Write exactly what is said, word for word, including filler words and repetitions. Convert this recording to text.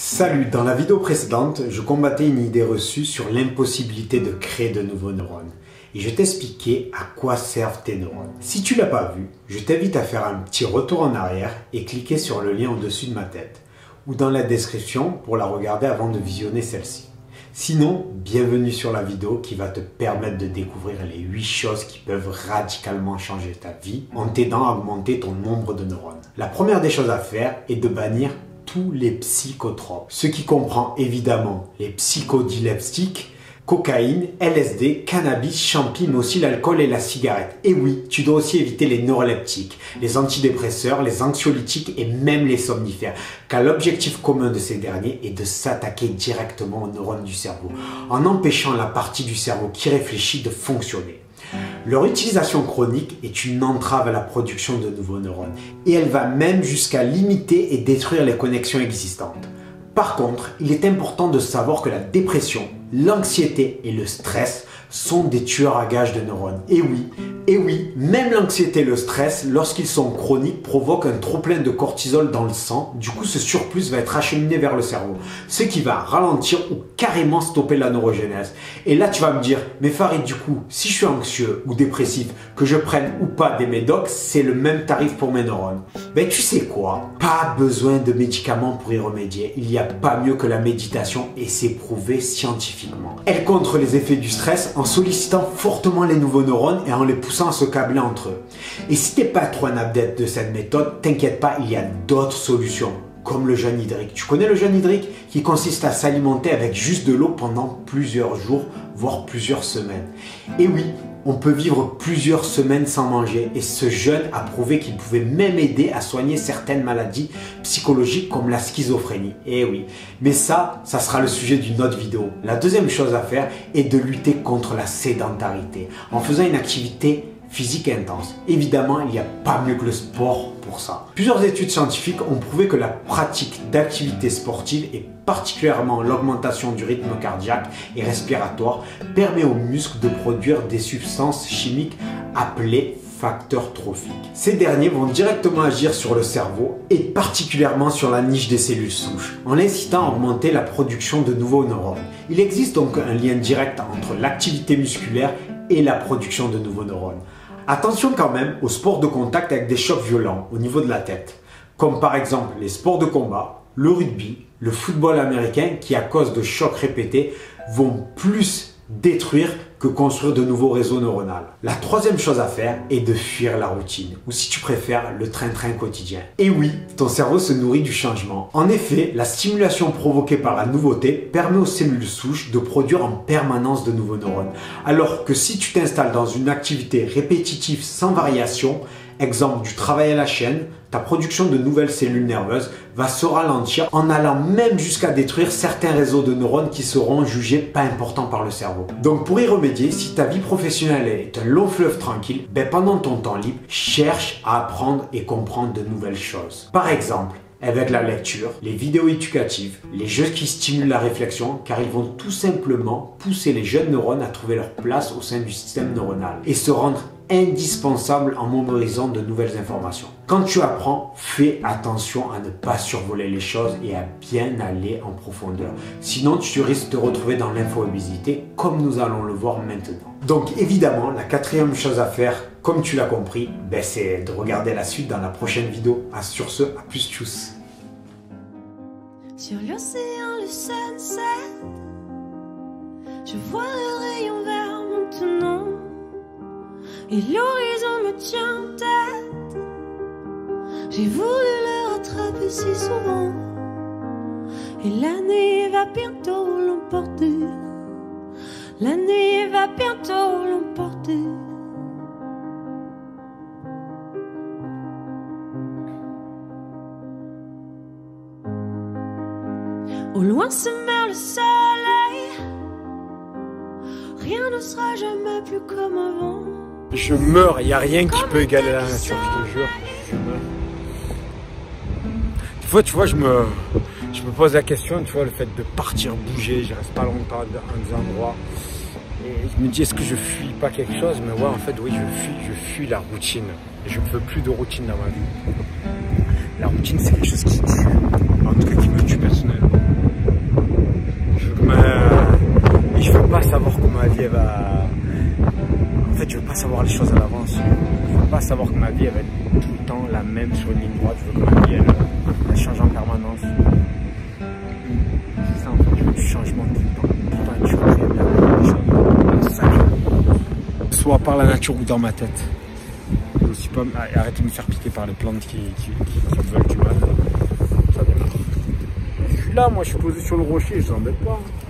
Salut, dans la vidéo précédente, je combattais une idée reçue sur l'impossibilité de créer de nouveaux neurones. Et je t'expliquais à quoi servent tes neurones. Si tu ne l'as pas vu, je t'invite à faire un petit retour en arrière et cliquer sur le lien au-dessus de ma tête ou dans la description pour la regarder avant de visionner celle-ci. Sinon, bienvenue sur la vidéo qui va te permettre de découvrir les huit choses qui peuvent radicalement changer ta vie en t'aidant à augmenter ton nombre de neurones. La première des choses à faire est de bannir tous les psychotropes, ce qui comprend évidemment les psychodileptiques, cocaïne, L S D, cannabis, champi, mais aussi l'alcool et la cigarette. Et oui, tu dois aussi éviter les neuroleptiques, les antidépresseurs, les anxiolytiques et même les somnifères, car l'objectif commun de ces derniers est de s'attaquer directement aux neurones du cerveau, en empêchant la partie du cerveau qui réfléchit de fonctionner. Leur utilisation chronique est une entrave à la production de nouveaux neurones et elle va même jusqu'à limiter et détruire les connexions existantes. Par contre, il est important de savoir que la dépression, l'anxiété et le stress sont des tueurs à gages de neurones. Et oui, et oui, même l'anxiété et le stress, lorsqu'ils sont chroniques, provoquent un trop-plein de cortisol dans le sang. Du coup, ce surplus va être acheminé vers le cerveau, ce qui va ralentir ou carrément stopper la neurogénèse. Et là, tu vas me dire, mais Farid, du coup, si je suis anxieux ou dépressif, que je prenne ou pas des médocs, c'est le même tarif pour mes neurones. Ben, tu sais quoi? Pas besoin de médicaments pour y remédier. Il n'y a pas mieux que la méditation et c'est prouvé scientifiquement. Elle contre les effets du stress en sollicitant fortement les nouveaux neurones et en les poussant à se câbler entre eux. Et si t'es pas trop un adepte de cette méthode, t'inquiète pas, il y a d'autres solutions, comme le jeûne hydrique. Tu connais le jeûne hydrique? Qui consiste à s'alimenter avec juste de l'eau pendant plusieurs jours, voire plusieurs semaines. Et oui, on peut vivre plusieurs semaines sans manger et ce jeûne a prouvé qu'il pouvait même aider à soigner certaines maladies psychologiques comme la schizophrénie. Et oui, mais ça, ça sera le sujet d'une autre vidéo. La deuxième chose à faire est de lutter contre la sédentarité en faisant une activité physique intense. Évidemment, il n'y a pas mieux que le sport pour ça. Plusieurs études scientifiques ont prouvé que la pratique d'activités sportives et particulièrement l'augmentation du rythme cardiaque et respiratoire permet aux muscles de produire des substances chimiques appelées facteurs trophiques. Ces derniers vont directement agir sur le cerveau et particulièrement sur la niche des cellules souches, en incitant à augmenter la production de nouveaux neurones. Il existe donc un lien direct entre l'activité musculaire et la production de nouveaux neurones. Attention quand même aux sports de contact avec des chocs violents au niveau de la tête, comme par exemple les sports de combat, le rugby, le football américain qui à cause de chocs répétés vont plus détruire que construire de nouveaux réseaux neuronaux. La troisième chose à faire est de fuir la routine, ou si tu préfères, le train-train quotidien. Et oui, ton cerveau se nourrit du changement. En effet, la stimulation provoquée par la nouveauté permet aux cellules souches de produire en permanence de nouveaux neurones. Alors que si tu t'installes dans une activité répétitive sans variation, exemple du travail à la chaîne, ta production de nouvelles cellules nerveuses va se ralentir en allant même jusqu'à détruire certains réseaux de neurones qui seront jugés pas importants par le cerveau. Donc pour y remédier, si ta vie professionnelle est un long fleuve tranquille, ben pendant ton temps libre, cherche à apprendre et comprendre de nouvelles choses. Par exemple, avec la lecture, les vidéos éducatives, les jeux qui stimulent la réflexion car ils vont tout simplement pousser les jeunes neurones à trouver leur place au sein du système neuronal et se rendre indispensable en mémorisant de nouvelles informations. Quand tu apprends, fais attention à ne pas survoler les choses et à bien aller en profondeur. Sinon, tu risques de te retrouver dans l'info-obésité comme nous allons le voir maintenant. Donc évidemment, la quatrième chose à faire, comme tu l'as compris, ben, c'est de regarder la suite dans la prochaine vidéo. Ah, sur ce, à plus, tchuss. Sur l'océan, le sunset, je vois le rayon vert maintenant. Et l'horizon me tient tête. J'ai voulu le rattraper si souvent. Et la nuit va bientôt l'emporter. La nuit va bientôt l'emporter. Au loin se meurt le soleil. Rien ne sera jamais plus comme avant. Je meurs, il n'y a rien qui peut égaler la nature, je te jure. Je meurs. Des fois, tu vois, je me, je me pose la question, tu vois, le fait de partir bouger, je reste pas longtemps dans des endroits. Et je me dis, est-ce que je fuis pas quelque chose? Mais ouais, en fait, oui, je fuis, je fuis la routine. Et je ne veux plus de routine dans ma vie. La routine, c'est quelque chose qui tue, en tout cas qui me tue personnellement. les choses à l'avance. Je veux pas savoir que ma vie elle va être tout le temps la même sur une ligne droite. Je veux que ma vie elle, elle change en permanence. C'est ça en fait, je veux du changement tout le temps. Tout le temps tu crées des choses. Soit par la nature ou dans ma tête. Et aussi pas arrêter de me faire piquer par les plantes qui, qui, qui, qui veulent du mal. Ça démarre. Je suis là, moi je suis posé sur le rocher, je n'embête pas.